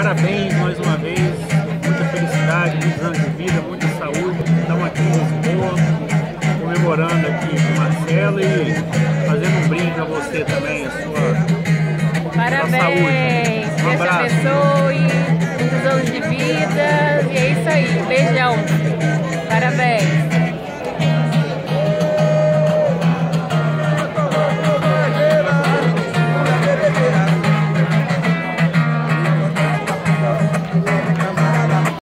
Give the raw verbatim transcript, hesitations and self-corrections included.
parabéns mais uma vez, muita felicidade, muitos anos de vida, muita saúde. Estamos aqui em Lisboa, comemorando aqui com Marcelo e fazendo um brinde a você também, a sua, parabéns, sua saúde. Um Deus te abraço. abençoe.